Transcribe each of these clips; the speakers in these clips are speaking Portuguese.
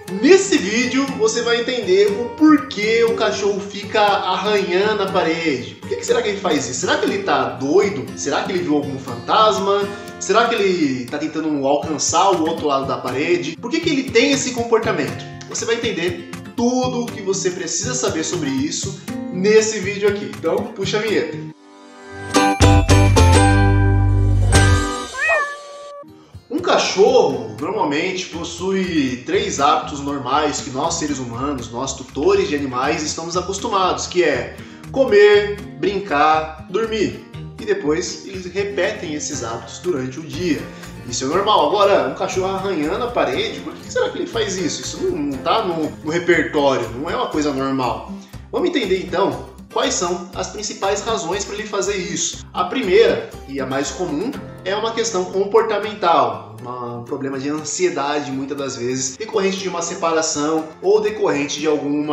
Nesse vídeo você vai entender o porquê o cachorro fica arranhando a parede. Por que será que ele faz isso? Será que ele tá doido? Será que ele viu algum fantasma? Será que ele tá tentando alcançar o outro lado da parede? Por que ele tem esse comportamento? Você vai entender tudo o que você precisa saber sobre isso nesse vídeo aqui. Então, puxa a vinheta. Um cachorro normalmente possui 3 hábitos normais que nós seres humanos, nós tutores de animais, estamos acostumados, que é comer, brincar, dormir. E depois eles repetem esses hábitos durante o dia. Isso é normal. Agora, um cachorro arranhando a parede, por que será que ele faz isso? Isso não está no repertório, não é uma coisa normal. Vamos entender então quais são as principais razões para ele fazer isso. A primeira, e a mais comum, é uma questão comportamental, um problema de ansiedade, muitas das vezes, decorrente de uma separação ou decorrente de algum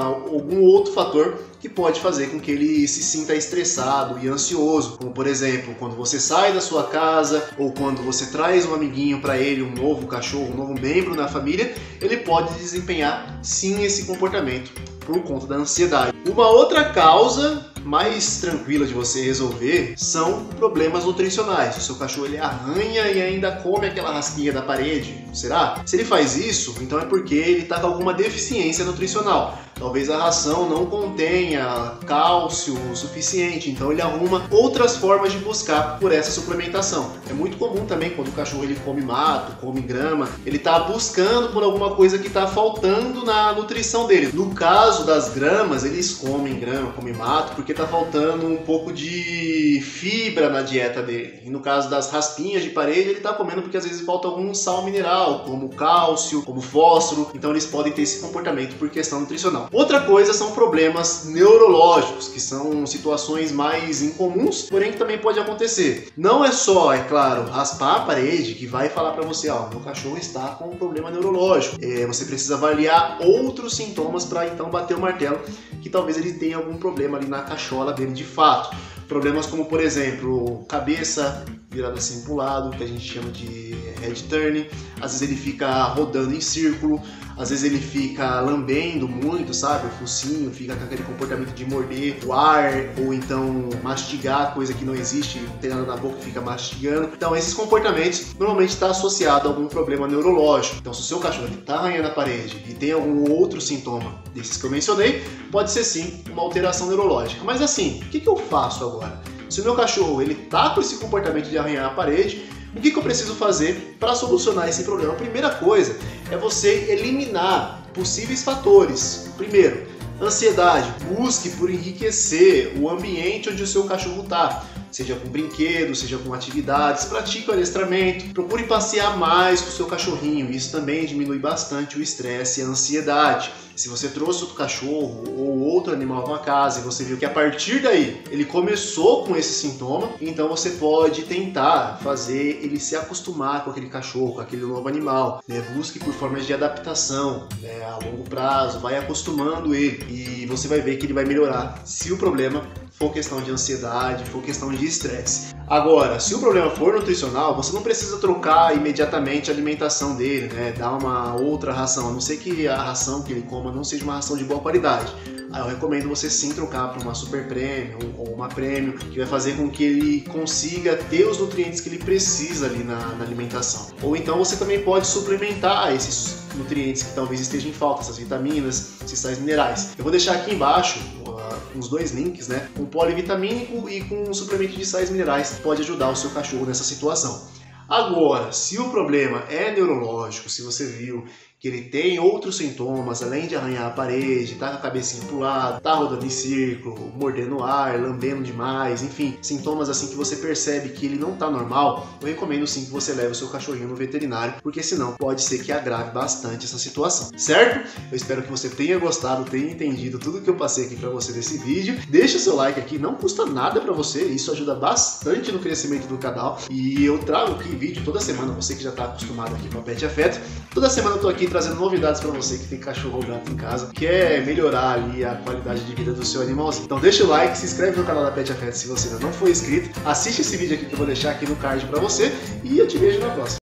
outro fator que pode fazer com que ele se sinta estressado e ansioso, como por exemplo, quando você sai da sua casa ou quando você traz um amiguinho para ele, um novo cachorro, um novo membro na família, ele pode desempenhar sim esse comportamento por conta da ansiedade. Uma outra causa mais tranquila de você resolver são problemas nutricionais. O seu cachorro ele arranha e ainda come aquela raspinha da parede, será? Se ele faz isso, então é porque ele está com alguma deficiência nutricional. Talvez a ração não contenha cálcio o suficiente, então ele arruma outras formas de buscar por essa suplementação. É muito comum também quando o cachorro ele come mato, come grama, ele está buscando por alguma coisa que está faltando na nutrição dele. No caso das gramas, eles comem grama, comem mato, porque está faltando um pouco de fibra na dieta dele. E no caso das raspinhas de parede, ele está comendo porque às vezes falta algum sal mineral, como cálcio, como fósforo, então eles podem ter esse comportamento por questão nutricional. Outra coisa são problemas neurológicos, que são situações mais incomuns, porém que também pode acontecer. Não é só, é claro, raspar a parede que vai falar para você, ó, meu cachorro está com um problema neurológico. Você precisa avaliar outros sintomas para então bater o martelo que talvez ele tenha algum problema ali na cachola dele de fato. Problemas como, por exemplo, cabeça virada assim para o lado, que a gente chama de head turn. Às vezes ele fica rodando em círculo, às vezes ele fica lambendo muito, sabe? O focinho fica com aquele comportamento de morder o ar, ou então mastigar coisa que não existe, não tem nada na boca, fica mastigando. Então esses comportamentos normalmente estão associados a algum problema neurológico. Então se o seu cachorro está arranhando a parede e tem algum outro sintoma desses que eu mencionei, pode ser sim uma alteração neurológica. Mas assim, o que eu faço agora? Se o meu cachorro ele tá com esse comportamento de arranhar a parede, o que eu preciso fazer para solucionar esse problema? A primeira coisa é você eliminar possíveis fatores. Primeiro, ansiedade. Busque por enriquecer o ambiente onde o seu cachorro está. Seja com brinquedos, seja com atividades, pratique o adestramento, procure passear mais com o seu cachorrinho, isso também diminui bastante o estresse e a ansiedade. Se você trouxe outro cachorro ou outro animal para casa e você viu que a partir daí ele começou com esse sintoma, então você pode tentar fazer ele se acostumar com aquele cachorro, com aquele novo animal. Busque por formas de adaptação a longo prazo, vai acostumando ele e você vai ver que ele vai melhorar se o problema for questão de ansiedade, for questão de estresse. Agora, se o problema for nutricional, você não precisa trocar imediatamente a alimentação dele, dar uma outra ração, a não ser que a ração que ele coma não seja uma ração de boa qualidade. Aí eu recomendo você sim trocar para uma super premium ou uma premium, que vai fazer com que ele consiga ter os nutrientes que ele precisa ali na alimentação. Ou então você também pode suplementar esses nutrientes que talvez estejam em falta, essas vitaminas, esses sais minerais. Eu vou deixar aqui embaixo uns 2 links, com polivitamínico e com um suplemento de sais minerais, que pode ajudar o seu cachorro nessa situação. Agora, se o problema é neurológico, se você viu que ele tem outros sintomas, além de arranhar a parede, tá com a cabecinha pro lado, tá rodando em círculo, mordendo o ar, lambendo demais, enfim, sintomas assim que você percebe que ele não tá normal, eu recomendo sim que você leve o seu cachorrinho no veterinário, porque senão pode ser que agrave bastante essa situação, certo? Eu espero que você tenha gostado, tenha entendido tudo que eu passei aqui pra você nesse vídeo. Deixa o seu like aqui, não custa nada pra você, isso ajuda bastante no crescimento do canal, e eu trago aqui vídeo toda semana, você que já tá acostumado aqui com a Pet Afeto, toda semana eu tô aqui trazendo novidades para você que tem cachorro ou gato em casa, quer melhorar ali a qualidade de vida do seu animalzinho. Então deixa o like, se inscreve no canal da Pet Afeto se você ainda não for inscrito, assiste esse vídeo aqui que eu vou deixar aqui no card para você e eu te vejo na próxima.